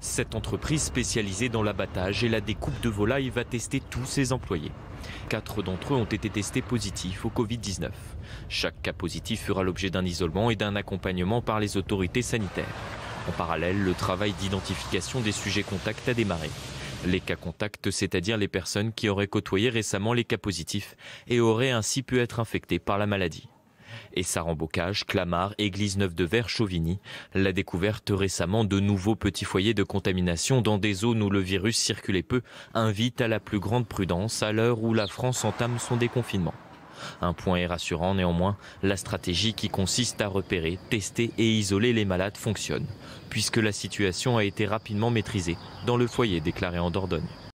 Cette entreprise spécialisée dans l'abattage et la découpe de volailles va tester tous ses employés. 4 d'entre eux ont été testés positifs au Covid-19. Chaque cas positif fera l'objet d'un isolement et d'un accompagnement par les autorités sanitaires. En parallèle, le travail d'identification des sujets contacts a démarré. Les cas contacts, c'est-à-dire les personnes qui auraient côtoyé récemment les cas positifs et auraient ainsi pu être infectées par la maladie. Essaran-Bocage, Clamart, Église-Neuve-de-Ver, Chauvigny. La découverte récemment de nouveaux petits foyers de contamination dans des zones où le virus circulait peu invite à la plus grande prudence à l'heure où la France entame son déconfinement. Un point est rassurant néanmoins, la stratégie qui consiste à repérer, tester et isoler les malades fonctionne, puisque la situation a été rapidement maîtrisée dans le foyer déclaré en Dordogne.